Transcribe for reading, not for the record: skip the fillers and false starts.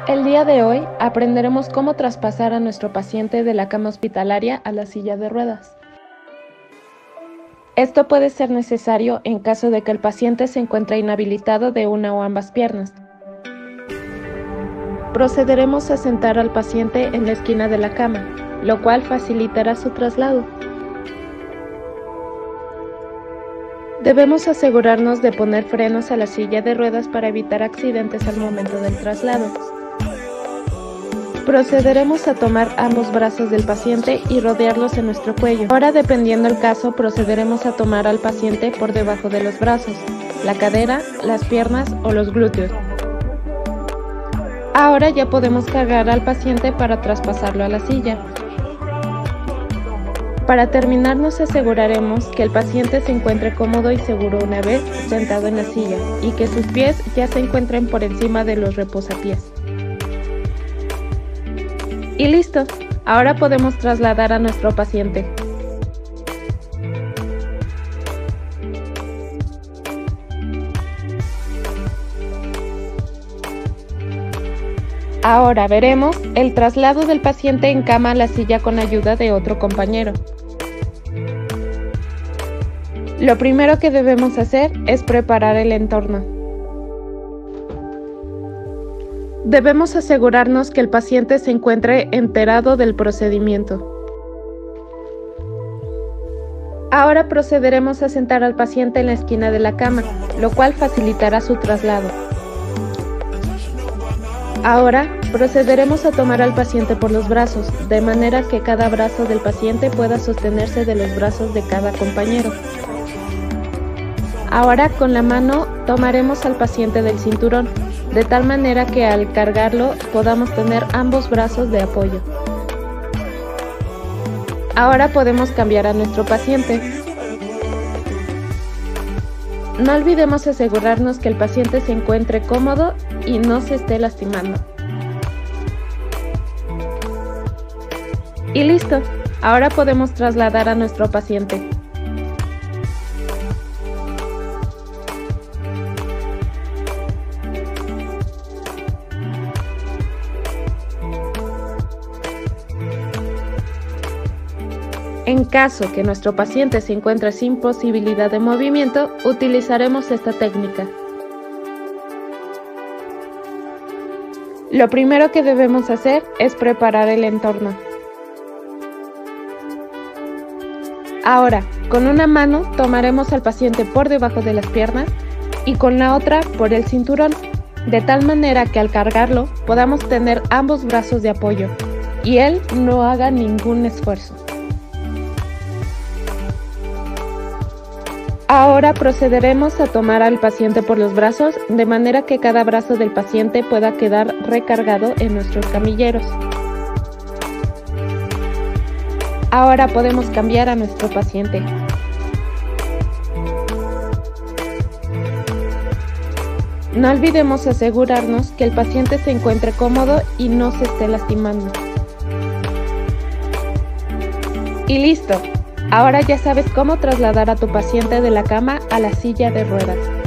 El día de hoy aprenderemos cómo traspasar a nuestro paciente de la cama hospitalaria a la silla de ruedas. Esto puede ser necesario en caso de que el paciente se encuentre inhabilitado de una o ambas piernas. Procederemos a sentar al paciente en la esquina de la cama, lo cual facilitará su traslado. Debemos asegurarnos de poner frenos a la silla de ruedas para evitar accidentes al momento del traslado. Procederemos a tomar ambos brazos del paciente y rodearlos en nuestro cuello. Ahora, dependiendo el caso, procederemos a tomar al paciente por debajo de los brazos, la cadera, las piernas o los glúteos. Ahora ya podemos cargar al paciente para traspasarlo a la silla. Para terminar, nos aseguraremos que el paciente se encuentre cómodo y seguro una vez sentado en la silla y que sus pies ya se encuentren por encima de los reposapiés. Y listo, ahora podemos trasladar a nuestro paciente. Ahora veremos el traslado del paciente en cama a la silla con ayuda de otro compañero. Lo primero que debemos hacer es preparar el entorno. Debemos asegurarnos que el paciente se encuentre enterado del procedimiento. Ahora procederemos a sentar al paciente en la esquina de la cama, lo cual facilitará su traslado. Ahora procederemos a tomar al paciente por los brazos, de manera que cada brazo del paciente pueda sostenerse de los brazos de cada compañero. Ahora con la mano tomaremos al paciente del cinturón, de tal manera que al cargarlo podamos tener ambos brazos de apoyo. Ahora podemos cambiar a nuestro paciente. No olvidemos asegurarnos que el paciente se encuentre cómodo y no se esté lastimando. Y listo, ahora podemos trasladar a nuestro paciente. En caso que nuestro paciente se encuentre sin posibilidad de movimiento, utilizaremos esta técnica. Lo primero que debemos hacer es preparar el entorno. Ahora, con una mano tomaremos al paciente por debajo de las piernas y con la otra por el cinturón, de tal manera que al cargarlo podamos tener ambos brazos de apoyo y él no haga ningún esfuerzo. Ahora procederemos a tomar al paciente por los brazos, de manera que cada brazo del paciente pueda quedar recargado en nuestros camilleros. Ahora podemos cambiar a nuestro paciente. No olvidemos asegurarnos que el paciente se encuentre cómodo y no se esté lastimando. Y listo. Ahora ya sabes cómo trasladar a tu paciente de la cama a la silla de ruedas.